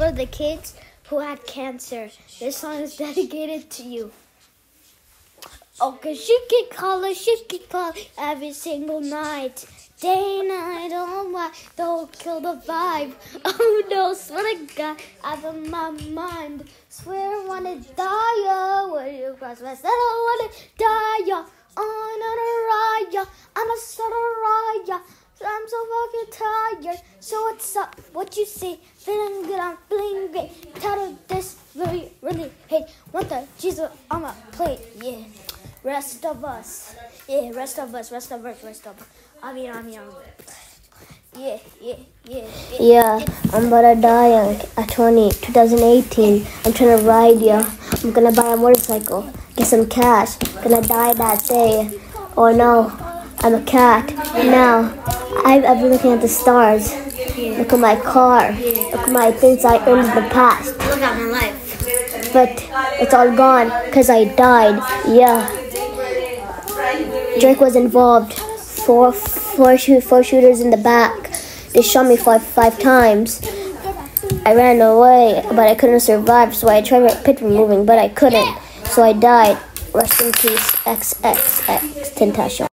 for the kids who had cancer. This song is dedicated to you. Oh, 'cause she can call every single night. Day and night, oh my, don't kill the vibe. Oh no, swear to God, out of my mind. Swear I wanna die, oh, when you cross my said I wanna die, yeah. On a ride, I'm a sort of ride, I'm so fucking tired. So what's up? What you say? Feeling good, I'm feeling great. Tired of this, really hate. Want the Jesus on my plate, yeah. Rest of us. I'm here. Yeah, I'm about to die at 2018. I'm trying to ride, yeah. I'm gonna buy a motorcycle, get some cash. Gonna die that day. Oh no, I'm a cat. Now, I've been looking at the stars. Look at my car. Look at my things I earned in the past. Look at my life. But it's all gone because I died, yeah. Drake was involved. Four shooters in the back. They shot me five times. I ran away, but I couldn't survive, so I tried pit removing, but I couldn't. So I died. Rest in peace, XXX Tentasha.